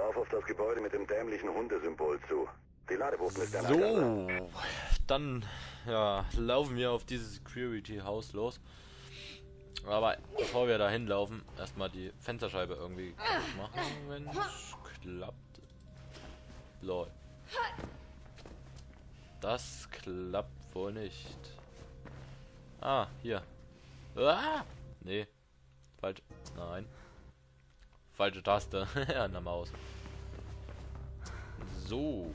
Lauf auf das Gebäude mit dem dämlichen Hundesymbol zu. Die Ladewurzel ist deine So, dann ja, laufen wir auf dieses Security-Haus los. Aber bevor wir da hinlaufen, erstmal die Fensterscheibe irgendwie kaputt machen, wenn es klappt. Lol. Das klappt wohl nicht. Ah, hier. Ah! Nee. Falsch. Nein. Falsche Taste. An der Maus. So.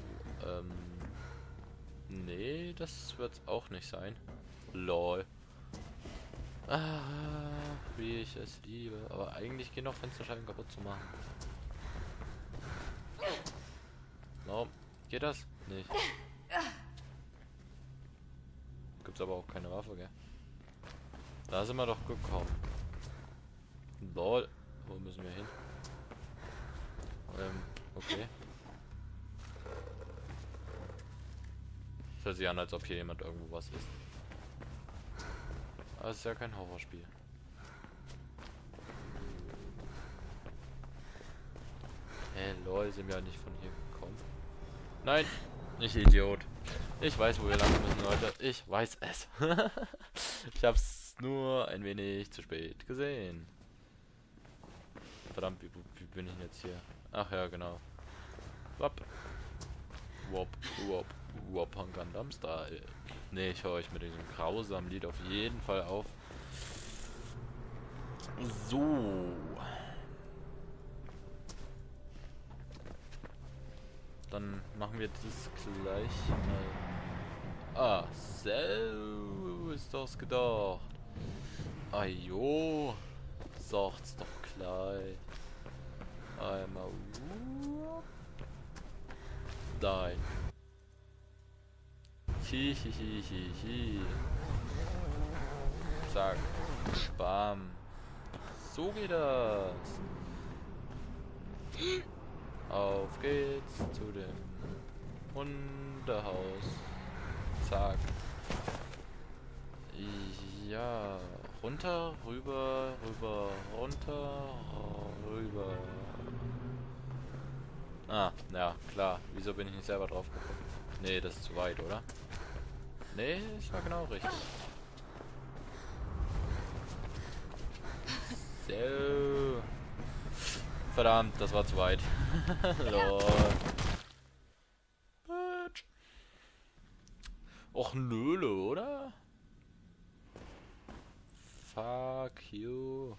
Nee, das wird's auch nicht sein. Lol. Ah, wie ich es liebe. Aber eigentlich gehen noch Fensterscheiben kaputt zu machen. Warum? Geht das? Nicht. Gibt's aber auch keine Waffe, gell? Da sind wir doch gekommen. Lol. Wo müssen wir hin? Okay. Es hört sich an, als ob hier jemand irgendwo was ist. Aber es ist ja kein Horrorspiel. Lol, sind wir ja nicht von hier gekommen. Nein, ich Idiot. Ich weiß, wo wir lang müssen, Leute. Ich weiß es. Ich hab's nur ein wenig zu spät gesehen. Verdammt, wie bin ich denn jetzt hier? Ach ja, genau. Wop. Wop, wop, wop, Gundam Style. Ne, ich höre euch mit diesem grausamen Lied auf jeden Fall auf. So. Dann machen wir das gleich mal. Ah, so ist das gedacht. Ah jo, sagt's doch gleich. Einmal. Nein. Hihihihihi. Zack. Bam. So geht das. Auf geht's zu dem Hundehaus. Zack. Ja. Runter, rüber, rüber, runter, rüber. Ah, ja, klar. Wieso bin ich nicht selber drauf gekommen? Nee, das ist zu weit, oder? Nee, ich war genau richtig. So. Verdammt, das war zu weit. Lol. Och nöle, oder? Fuck you.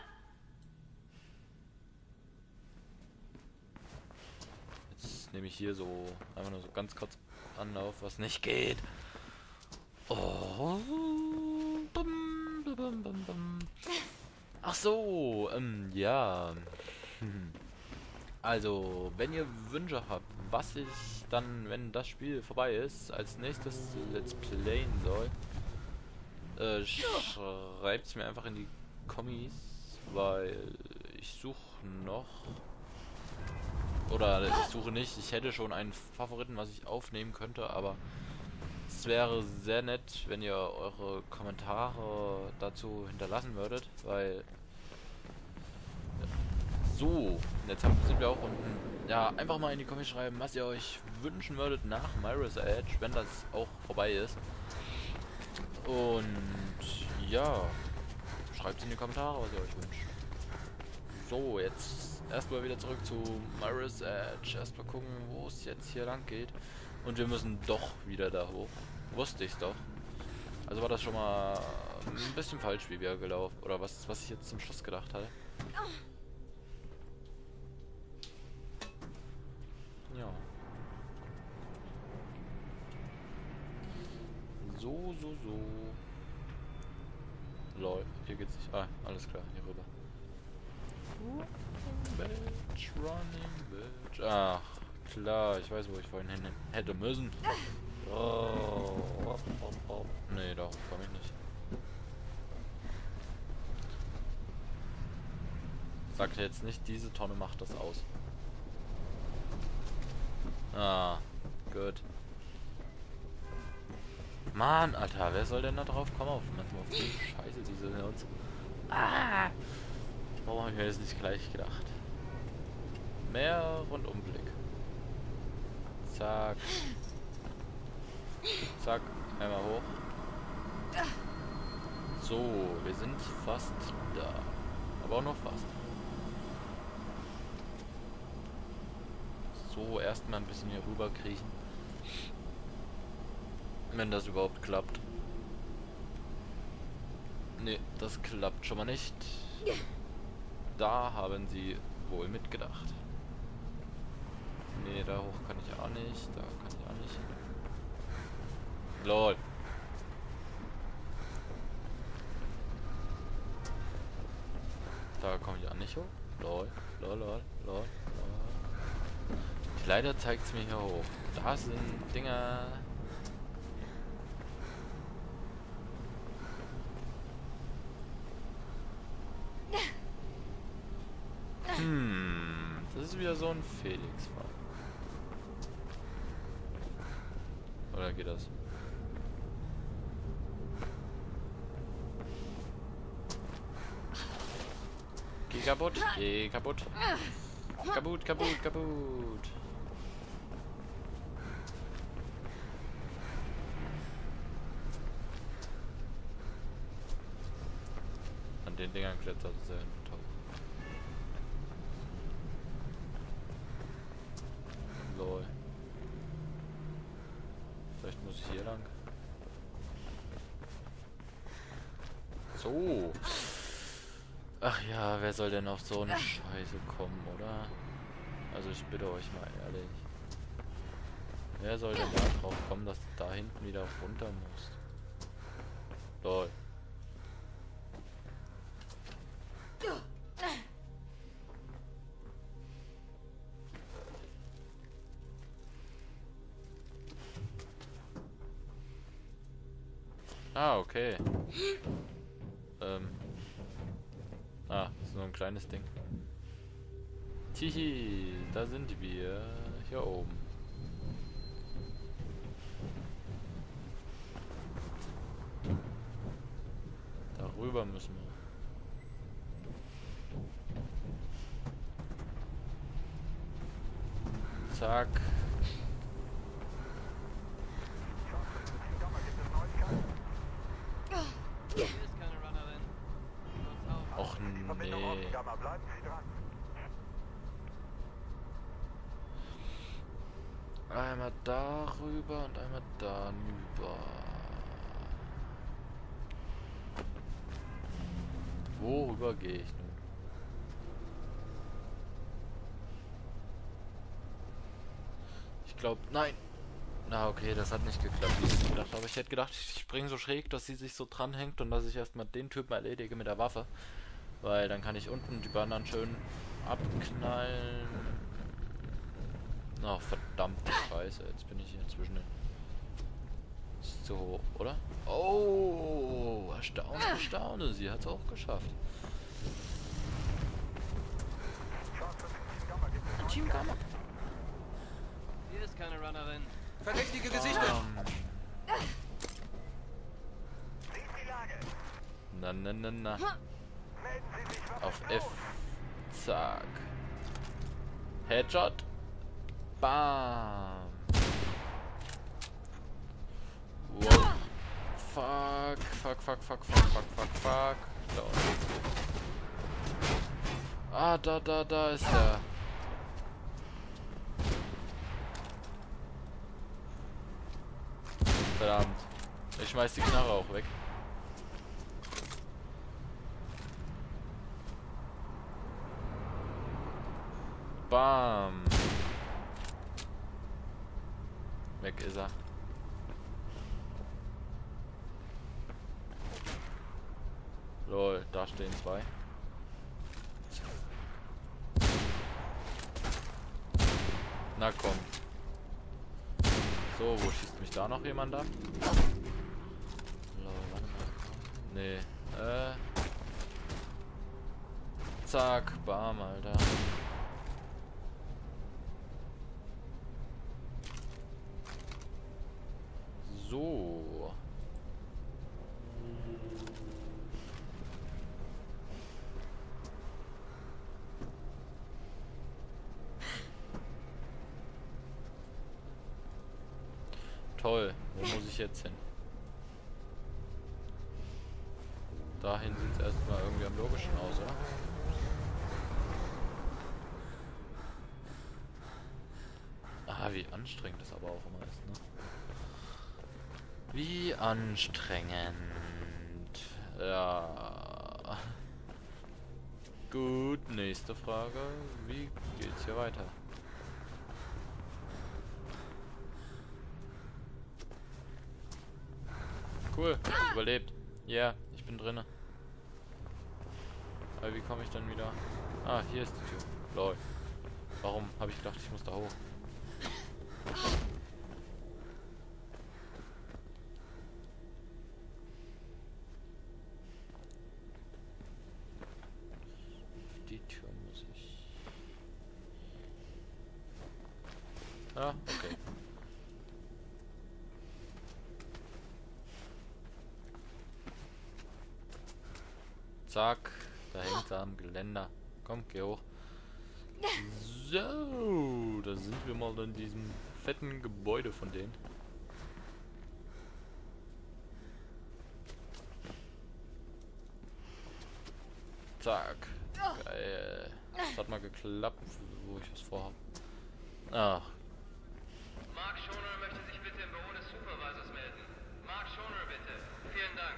Jetzt nehme ich hier so einfach nur so ganz kurz Anlauf, was nicht geht. Oh. Bum, bum, bum, bum. Ach so, ja. Also, wenn ihr Wünsche habt, was ich dann, wenn das Spiel vorbei ist, als nächstes Let's Playen soll, schreibt's mir einfach in die Kommis, weil ich suche noch, oder ich suche nicht, ich hätte schon einen Favoriten, was ich aufnehmen könnte, aber es wäre sehr nett, wenn ihr eure Kommentare dazu hinterlassen würdet, weil so, jetzt sind wir auch unten. Ja, einfach mal in die Kommentare schreiben, was ihr euch wünschen würdet nach Mirror's Edge, wenn das auch vorbei ist. Und ja, schreibt in die Kommentare, was ihr euch wünscht. So, jetzt erstmal wieder zurück zu Mirror's Edge. Erstmal gucken, wo es jetzt hier lang geht. Und wir müssen doch wieder da hoch. Wusste ich's doch. Also war das schon mal ein bisschen falsch, wie wir gelaufen. Oder was ich jetzt zum Schluss gedacht hatte. Ja. So. Lol, hier geht's nicht. Ah, alles klar, hier rüber. Running bitch. Ach, klar, ich weiß, wo ich vorhin hin hätte müssen. Oh. Nee, darauf komme ich nicht. Sagt jetzt nicht, diese Tonne macht das aus. Ah, gut. Mann, Alter, wer soll denn da drauf kommen? Auf die Scheiße, diese uns. Ah! Warum habe ich mir das nicht gleich gedacht? Mehr Rundumblick. Zack. Zack. Einmal hoch. So, wir sind fast da. Aber auch noch fast. So, erstmal ein bisschen hier rüber kriechen. Wenn das überhaupt klappt. Ne, das klappt schon mal nicht. Da haben sie wohl mitgedacht. Ne, da hoch kann ich auch nicht. Da kann ich auch nicht. LOL. Da komme ich auch nicht hoch. LOL. LOL, lol, lol, lol. Leider zeigt es mir hier hoch. Da sind Dinger. Das ist wieder so ein Felix-Fall. Oder geht das? Geh kaputt, geh kaputt. Kaputt, kaputt, kaputt. An den Dingern klettert es sehr top. Lol. Vielleicht muss ich hier lang. So. Ach ja, wer soll denn auf so eine Scheiße kommen, oder? Also ich bitte euch mal ehrlich. Wer soll denn da drauf kommen, dass du da hinten wieder runter musst? Lol. Ah, okay. Ah, das ist nur ein kleines Ding. Tihi, da sind wir. Hier oben. Darüber müssen wir. Zack. Och nee. Einmal darüber und einmal darüber. Worüber gehe ich nun? Ich glaube, nein. Na okay, das hat nicht geklappt, wie ich gedacht habe. Ich hätte gedacht, ich springe so schräg, dass sie sich so dranhängt und dass ich erstmal den Typen erledige mit der Waffe. Weil dann kann ich unten die Bananen schön abknallen. Ach, verdammte Scheiße. Jetzt bin ich hier zwischen den... Ist zu hoch, oder? Oh, erstaunlich, erstaunlich. Sie hat es auch geschafft. Teamkammer. Hier ist keine Runnerin. Verdächtige Gesichter! Na, na, na, na. Auf F. Zack. Headshot. Bam. Wow. Fuck, fuck, fuck, fuck, fuck, fuck, fuck, fuck. Ah, da ist er. Verdammt. Ich schmeiß die Knarre auch weg. Bam. Weg ist er. Lol, da stehen zwei. Na komm. So, wo schießt mich da noch jemand ab? Lol, warte mal. Nee. Zack, bam, Alter. So. Toll. Wo muss ich jetzt hin? Dahin sieht es erstmal irgendwie am logischen aus, oder? Ah, wie anstrengend das aber auch immer ist, ne? Wie anstrengend. Ja. Gut, nächste Frage. Wie geht's hier weiter? Cool, überlebt. Ja, yeah, ich bin drinne. Aber wie komme ich dann wieder? Ah, hier ist die Tür. Lol. Warum habe ich gedacht, ich muss da hoch? Die Tür muss ich. Ah, okay. Zack, da hängt er am Geländer. Komm, geh hoch. So, da sind wir mal in diesem fetten Gebäude von denen. Zack. Geil. Das hat mal geklappt, wo ich was vorhabe. Ach. Mark Schoner möchte sich bitte im Büro des Supervisors melden. Mark Schoner, bitte. Vielen Dank.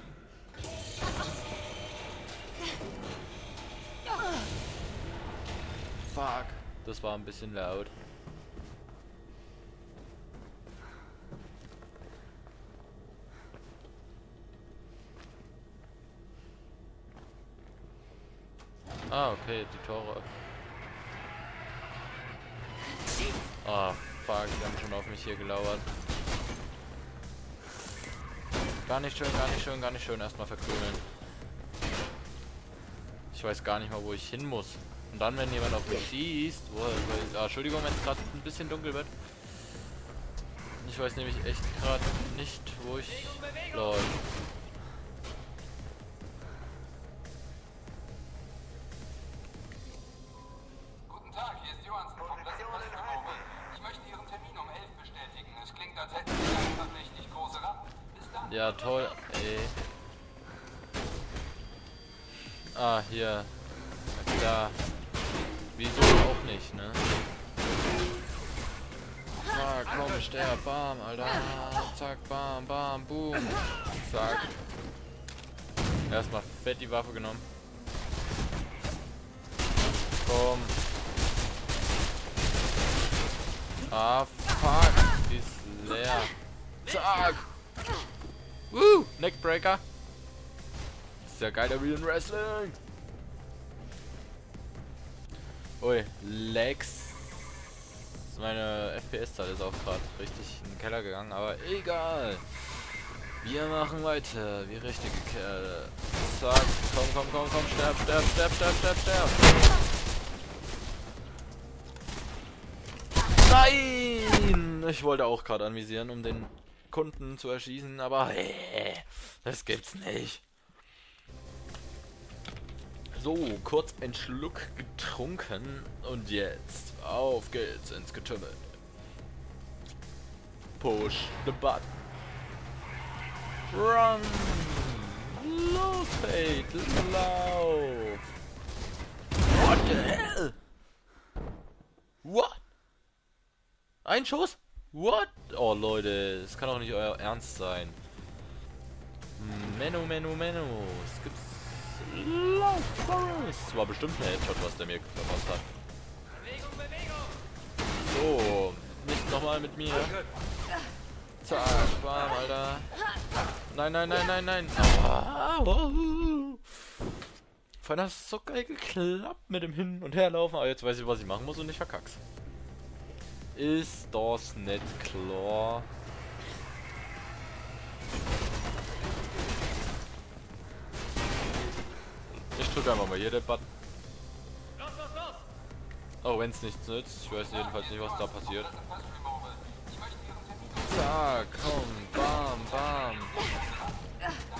Fuck. Das war ein bisschen laut. Ah, okay, die Tore. Ah, fuck, die haben schon auf mich hier gelauert. Gar nicht schön, gar nicht schön, gar nicht schön. Erstmal verkrümeln. Ich weiß gar nicht mal, wo ich hin muss. Und dann, wenn jemand auf mich schießt, Entschuldigung, wenn es gerade ein bisschen dunkel wird. Ich weiß nämlich echt gerade nicht, wo ich läuft. Guten Tag, hier ist Johansen vom Pressepressbüro. Ich möchte Ihren Termin um 11 bestätigen. Es klingt, als hätten Sie einfach richtig große Rappen. Bis dann. Ja, toll, ey. Ah, hier. Na klar. Wieso auch nicht, ne? Ah, komm, sterb, bam, Alter. Zack, bam, bam, boom. Zack. Erstmal fett die Waffe genommen. Komm. Ah, fuck. Die ist leer. Zack. Neckbreaker. Ist ja geiler wie in Wrestling. Ui, Lex. Meine FPS-Zahl ist auch gerade richtig in den Keller gegangen, aber egal. Wir machen weiter, wie richtige Kerle. Zack, komm, sterb. Nein! Ich wollte auch gerade anvisieren, um den Kunden zu erschießen, aber das gibt's nicht. So, kurz einen Schluck getrunken und jetzt auf geht's ins Getümmel. Push the button. Run! Los, Fate, lauf! What the hell? What? Ein Schuss? What? Oh Leute, das kann doch nicht euer Ernst sein. Menno. Es gibt's. Das war bestimmt ein Headshot, was der mir verpasst hat. So, nicht nochmal mit mir. Zack, bam, Alter. Nein. Vorhin hat es so geil geklappt mit dem Hin- und Herlaufen, aber jetzt weiß ich, was ich machen muss und ich verkack's. Ist das nicht klar? Ich drücke einfach mal hier den Button. Los! Auch wenn es nichts nützt. Ich weiß jedenfalls nicht, was da passiert. Zack, komm, bam.